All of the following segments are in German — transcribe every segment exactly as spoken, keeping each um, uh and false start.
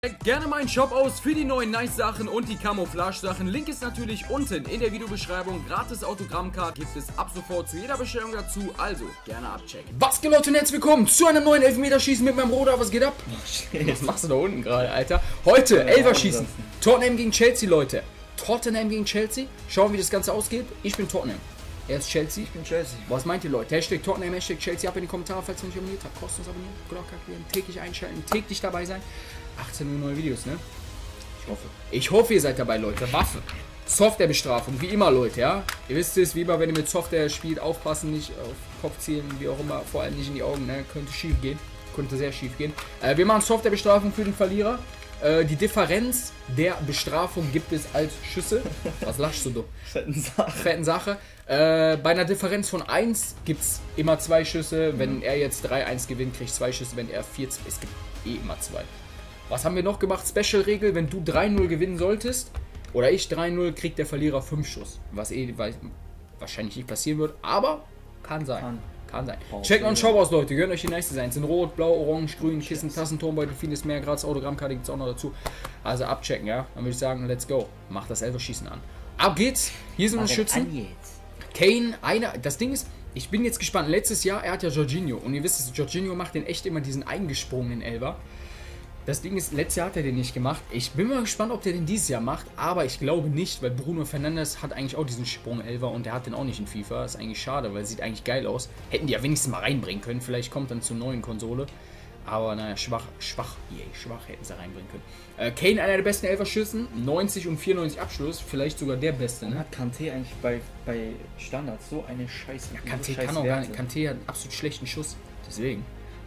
Checkt gerne meinen Shop aus für die neuen Nice-Sachen und die Camouflage-Sachen. Link ist natürlich unten in der Videobeschreibung. Gratis Autogrammcard gibt es ab sofort zu jeder Bestellung dazu. Also gerne abchecken. Was geht, Leute, und herzlich willkommen zu einem neuen Elfmeterschießen mit meinem Bruder. Was geht ab? Was machst du da unten gerade, Alter? Heute Elferschießen. Tottenham gegen Chelsea, Leute. Tottenham gegen Chelsea. Schauen, wie das Ganze ausgeht. Ich bin Tottenham. Er ist Chelsea. Ich bin Chelsea. Was meint ihr, Leute? Hashtag Tottenham, Hashtag Chelsea. Ab in die Kommentare, falls ihr nicht abonniert habt. Kostenlos abonnieren, Glocke aktivieren, täglich einschalten, täglich dabei sein. achtzehn Uhr neue Videos, ne? Ich hoffe. Ich hoffe, ihr seid dabei, Leute. Waffe. Softwarebestrafung, wie immer, Leute, ja? Ihr wisst es, wie immer, wenn ihr mit Software spielt, aufpassen, nicht auf Kopf zielen, wie auch immer, vor allem nicht in die Augen, ne? Könnte schief gehen. Könnte sehr schief gehen. Äh, wir machen Softwarebestrafung für den Verlierer. Äh, die Differenz der Bestrafung gibt es als Schüsse. Was lachst du, du? Fetten Sache. Fetten Sache. Äh, bei einer Differenz von eins gibt es immer zwei Schüsse. Wenn mhm. er jetzt drei eins gewinnt, kriegt zwei Schüsse. Wenn er vier, es gibt eh immer zwei. Was haben wir noch gemacht? Special-Regel, wenn du drei null gewinnen solltest, oder ich drei null, kriegt der Verlierer fünf Schuss. Was eh wahrscheinlich nicht passieren wird, aber kann sein. Kann, kann sein. Oh, Checkt noch einen Shop aus, Leute. Gönnt euch die nice Designs. In Rot, Blau, Orange, Grün, Kissen, Tassen, Turmbeutel, vieles mehr. Gratis Autogrammkarte gibt es auch noch dazu. Also abchecken, ja. Dann würde ich sagen, let's go. Macht das Elferschießen an. Ab geht's. Hier sind unsere Schützen. Kane, einer. Das Ding ist, ich bin jetzt gespannt. Letztes Jahr, er hat ja Jorginho. Und ihr wisst es, Jorginho macht den echt immer diesen eingesprungenen Elfer. Das Ding ist, letztes Jahr hat er den nicht gemacht. Ich bin mal gespannt, ob der den dieses Jahr macht, aber ich glaube nicht, weil Bruno Fernandes hat eigentlich auch diesen Sprung-Elfer und der hat den auch nicht in FIFA. Das ist eigentlich schade, weil es sieht eigentlich geil aus. Hätten die ja wenigstens mal reinbringen können. Vielleicht kommt dann zur neuen Konsole. Aber naja, schwach, schwach, yeah, schwach hätten sie reinbringen können. Äh, Kane, einer der besten Elferschüssen, neunzig und vierundneunzig Abschluss, vielleicht sogar der beste. Ne? Hat Kanté eigentlich bei, bei Standards so eine Scheiße. Ja, Kanté so kann auch gar nicht. Kanté hat einen absolut schlechten Schuss, deswegen.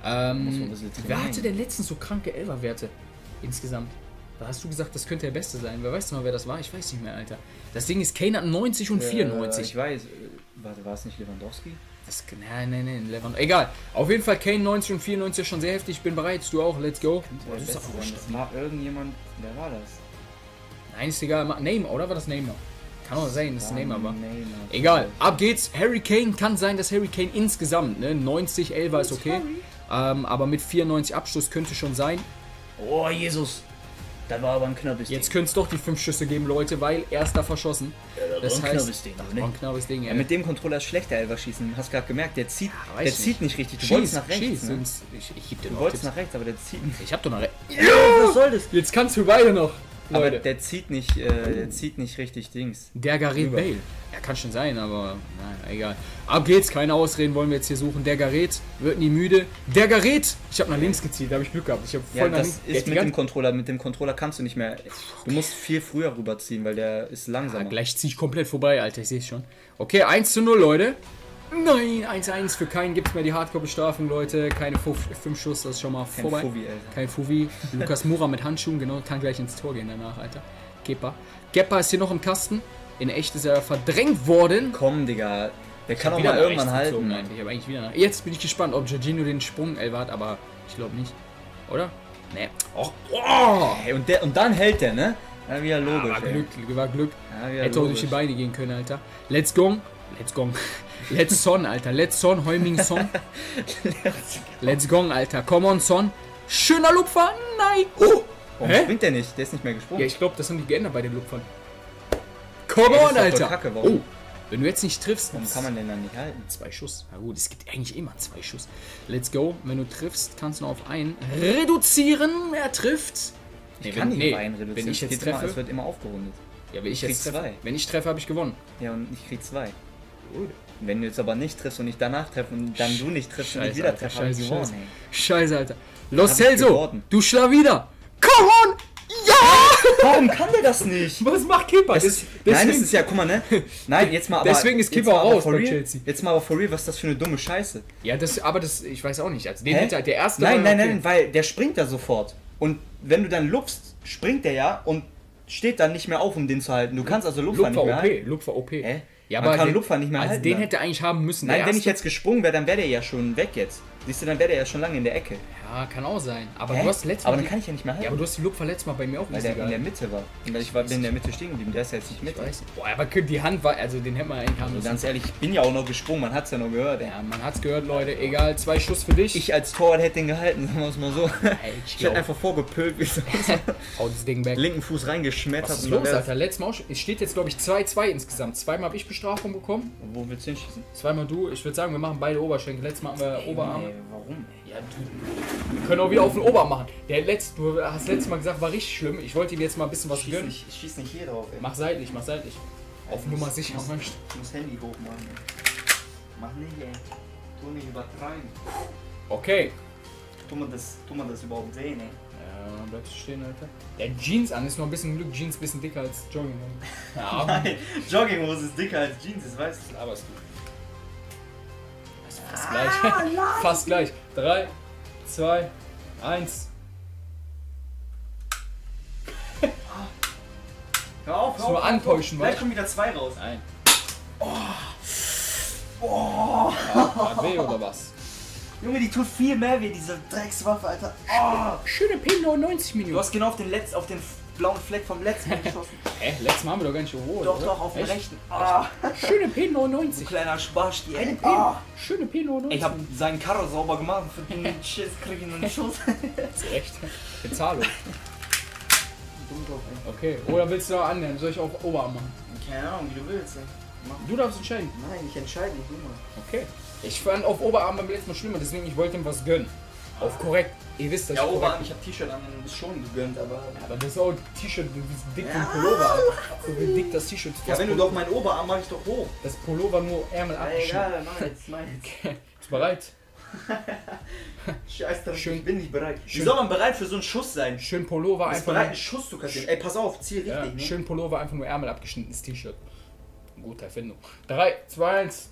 Ähm, wer hatte denn letztens so kranke Elferwerte insgesamt? Da hast du gesagt, das könnte der Beste sein. Wer weiß noch, wer das war? Ich weiß nicht mehr, Alter. Das Ding ist, Kane hat neunzig und vierundneunzig. Äh, ich weiß. Warte, war es nicht Lewandowski? Das, nein, nein, nein, Lewandowski. Egal. Auf jeden Fall Kane neunzig und vierundneunzig ist schon sehr heftig. Ich bin bereit. Du auch. Let's go. Boah, das, ist das, das war irgendjemand. Wer war das? Nein, ist egal. Neymar, oder war das Neymar? Kann auch sein, dass es Neymar war. Egal. Ab geht's. Harry Kane. Kann sein, dass Harry Kane insgesamt, ne? neunzig, elfer ist okay. Ähm, aber mit vierundneunzig Abschluss könnte schon sein. Oh, Jesus. Da war aber ein knappes Ding. Jetzt könnte es doch die fünf Schüsse geben, Leute, weil erster verschossen. Ja, das, das war ein knappes Ding. Das war ein knappes Ding, ja. Ja, mit dem Controller ist schlechter Elferschießen. Hast gerade gemerkt, der zieht, ja, der zieht nicht richtig. Du schieß, wolltest nach rechts. Schieß, ne? Ich, ich geb dir du noch wolltest Tipps. nach rechts, aber der zieht nicht. Ich hab doch nach rechts. Ja, was soll das? Jetzt kannst du beide noch. Leute. Aber der zieht nicht, äh, der zieht nicht richtig Dings. Der Gareth Bale. Ja, kann schon sein, aber naja, egal. Ab geht's, keine Ausreden wollen wir jetzt hier suchen. Der Gareth wird nie müde. Der Gareth! Ich habe nach links gezielt, da habe ich Glück gehabt. Ich hab voll ja, nach das links. ist mit dem Controller. Mit dem Controller kannst du nicht mehr. Du musst viel früher rüberziehen, weil der ist langsamer. Ja, gleich ziehe ich komplett vorbei, Alter. Ich sehe es schon. Okay, eins zu null, Leute. Nein, eins eins für keinen gibt es mehr die Hardcore-Bestrafung, Leute. Keine fünf Schuss, das ist schon mal Kein vorbei. Fuvi, Alter. Kein Fuvi. Lukas Moura mit Handschuhen, genau, kann gleich ins Tor gehen danach, Alter. Kepa. Kepa ist hier noch im Kasten. In echt ist er verdrängt worden. Komm, Digga. Der kann auch mal irgendwann halten. Ich habe eigentlich wieder nach. Jetzt bin ich gespannt, ob Jorginho den Sprung elfer hat, aber ich glaube nicht. Oder? Nee. Och, oh. Hey, und, der, und dann hält der, ne? Ja, wieder logisch. Ja, war Glück, war Glück. Ja, hätte auch durch die Beine gehen können, Alter. Let's go. Let's go. Let's Son, Alter. Let's Son, Heuming Son. Let's go, Alter. Come on, Son. Schöner Lupfer. Nein. Oh. Warum Hä? springt der nicht? Der ist nicht mehr gesprungen. Ja, ich glaube, das haben die geändert bei den Lupfern. Come on, Alter. Kacke, oh. Wenn du jetzt nicht triffst... Warum kann man den dann nicht halten? Zwei Schuss. Na gut, es gibt eigentlich immer zwei Schuss. Let's go. Wenn du triffst, kannst du noch auf einen reduzieren. Er trifft. Ich nee, kann wenn, nicht nee, auf einen reduzieren. Wenn ich jetzt treffe... Immer, es wird immer aufgerundet. Ja, wenn ich, ich jetzt treffe, zwei. Wenn ich treffe, habe ich gewonnen. Ja, und ich krieg zwei. Gut. Wenn du jetzt aber nicht triffst und ich danach treffe und dann du nicht triffst Scheiße, und ich wieder treffe, habe ich gewonnen. Scheiße, Scheiße, Alter. Los Celso, du Schlawiner. Come on! Ja! Warum kann der das nicht? Was macht Kepa? Das ist, nein, das ist ja, guck mal, ne? Nein, jetzt mal aber... Deswegen ist Kepa raus bei Chelsea. Jetzt mal aber for real, was ist das für eine dumme Scheiße? Ja, das, aber das, ich weiß auch nicht. Also den hätte der erste... Nein, nein, nein, weil der springt ja sofort. Und wenn du dann lupfst, springt der ja und steht dann nicht mehr auf, um den zu halten. Du kannst also Lupfer nicht mehr halten. Lupfer O P. Hä? Ja, man aber kann den, Lupfer nicht mehr also halten. Den dann. hätte er eigentlich haben müssen. Nein, wenn ich jetzt gesprungen wäre, dann wäre der ja schon weg jetzt. Siehst du, dann wäre der ja schon lange in der Ecke. Ja, kann auch sein. Aber Hä? du hast letztes Aber Mal. dann kann ich ja nicht mehr halten. Ja, aber du hast die Lupfer letztes Mal bei mir auch weil nicht der in der gehalten. Mitte war. Und ich war bin in der Mitte stehen geblieben. Der ist ja jetzt nicht Ich mit. weiß nicht. Boah, aber die Hand war, also den hätten wir eigentlich haben Also müssen. ganz ehrlich, ich bin ja auch noch gesprungen, man hat es ja noch gehört. Ey. Ja, man hat's gehört, Leute. Egal, zwei Schuss für dich. Ich als Torwart hätte den gehalten, sagen wir es mal so. Ey, Ich glaub, hätte einfach vorgepölt, wie so. hau das Ding weg. Linken Fuß reingeschmettert. Was ist und los, dann wär's- Alter? Letztes Mal auch schon. Es steht jetzt, glaube ich, zwei zwei insgesamt. Zweimal habe ich Bestrafung bekommen. Wo willst du hinschießen? Zweimal du. Ich würde sagen, wir machen beide Oberschenkel. Letztes Mal haben wir Oberarme. Ey, warum? Ja, du. Wir können auch wieder auf den Oberarm machen. Der letzte, du hast letztes Mal gesagt, war richtig schlimm. Ich wollte ihm jetzt mal ein bisschen was Ich schieß gönnen. nicht, ich schieß nicht hier drauf, ey. Mach seitlich, mach seitlich. Auf Ich Nummer muss- sicher. muss- Mensch. Ich muss Handy hochmachen. Mach nicht, ey. Tu nicht übertreiben. Okay. Tu man das, tu man das überhaupt sehen, ey? Ja, bleibst du stehen, Alter. Der Jeans an ist noch ein bisschen Glück. Jeans ein bisschen dicker als Jogging. Ja, Nein, Jogginghose ist dicker als Jeans, das weißt du. aber ist gut. Also fast gleich. Fast gleich. drei, zwei, eins. Hör auf, Muss nur antäuschen, Gleich wa? kommen wieder zwei raus. Nein. Oh. Hat weh oder was? Junge, die tut viel mehr weh, diese Dreckswaffe, Alter. Oh. Schöne P neunundneunzig Du Minuten. hast genau auf den, Letz-, auf den blauen Fleck vom letzten Mal geschossen. Hä? Letztes Mal haben wir doch gar nicht geholt. Doch, oder? doch, auf den Echt? rechten. Ah. Schöne P Du neunundneunzig. kleiner Sparschti, Eine ey. P. Ah. Schöne P neunundneunzig. Ich hab seinen Karre sauber gemacht, für den Schiss krieg ich noch einen Schuss. Echt? Bezahlung. Okay. Oder willst du noch annähern? Soll ich auch Oberarm machen? Keine Ahnung, wie du willst. Ey. Mach. Du darfst entscheiden. Nein, ich entscheide nicht immer. Okay. Ich fand auf Oberarm beim letzten Mal schlimmer, deswegen ich wollte ihm was gönnen. Auf korrekt. Ihr wisst das. Ja, ich korrekt- Oberarm, ich hab T-Shirt an, das ist schon gegönnt, aber... Aber das ist auch ein T-Shirt, das ist dick wie ein Ja. Pullover. Alter. So wie dick das T-Shirt ist. Ja, wenn du doch meinen Oberarm mach ich doch hoch. Das Pullover nur Ärmel abgeschnitten. Egal, mach jetzt, mach jetzt. Okay. Bist du bereit? Scheiß drauf, Schön- ich bin nicht bereit. Wie schön- soll man bereit für so einen Schuss sein? Schön Pullover Du bist einfach bereit, nur, einen Schuss zu kassieren. Ey, pass auf, zieh richtig, ja, ne? schön Pullover einfach nur Ärmel abgeschnittenes T-Shirt. Gute Erfindung. drei, zwei, eins.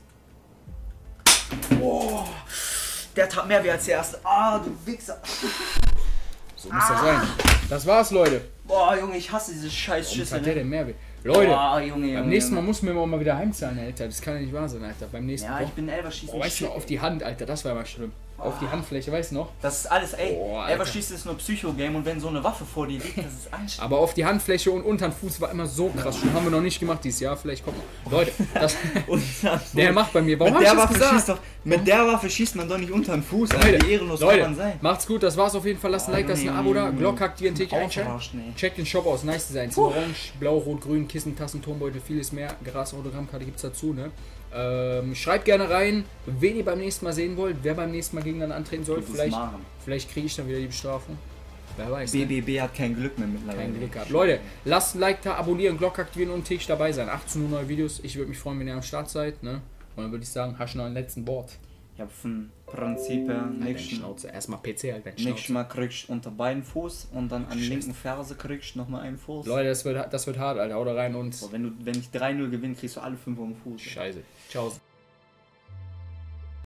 Oh, der tat mehr weh als der erste. Ah, du Wichser. So muss das sein. Das war's, Leute. Boah, Junge, ich hasse diese scheiß Warum Schüsse. hat der Ne? denn mehr weh? Leute, Boah, Junge, Junge, beim nächsten Mal Junge. muss mir auch mal wieder heimzahlen, Alter. Das kann ja nicht wahr sein, Alter. Beim nächsten Ja, Mal. ich bin Elfer schießen. Oh, weißt du noch, auf die Hand, Alter, das war mal schlimm. Auf die Handfläche, weißt du noch? Das ist alles, ey. Boah, Alter. Elfer schießen ist nur Psycho-Game und wenn so eine Waffe vor dir liegt, das ist anstrengend. Aber auf die Handfläche und unter den Fuß war immer so krass. Schon haben wir noch nicht gemacht dieses Jahr, vielleicht kommt noch. Leute, das, Und dann der macht bei mir. Warum mit, hab der ich das Waffe schießt gesagt? doch, mit der Waffe schießt man doch nicht unter den Fuß. Alter. Leute, Wie ehrenlos kann Leute, man sein. macht's gut, das war's auf jeden Fall. Lasst ein Like, lasst ein Abo da. Glock aktivieren, einschalten. Aufraschen, ey. Checkt den Shop aus, nice Designs. Orange, blau, rot, grün, Kissen, Tassen, Tonbeutel, vieles mehr. Gras, Autogrammkarte gibt's dazu, ne? Ähm, schreibt gerne rein, wen ihr beim nächsten Mal sehen wollt, wer beim nächsten Mal gegeneinander antreten soll. Gutes Vielleicht, Machen. vielleicht kriege ich dann wieder die Bestrafung. Wer weiß. B Ne? B B hat kein Glück mehr mittlerweile. Kein Glück gehabt. Leute, lasst ein Like da, abonnieren, Glock aktivieren und täglich dabei sein. achtzehn Uhr neue Videos. Ich würde mich freuen, wenn ihr am Start seid. Ne? Und dann würde ich sagen, hast du noch ein letzten Wort. Ich hab von Prinzip her Deine nächsten, Schnauze. Erstmal P C halt, dein nächstes Schnauze. Mal kriegst du unter beiden Fuß und dann an Scheiße. linken Ferse kriegst du nochmal einen Fuß. Leute, das wird, das wird hart, Alter. Haut da rein und So, wenn, du, wenn ich drei null gewinne, kriegst du alle fünf um den Fuß. Scheiße. Ciao.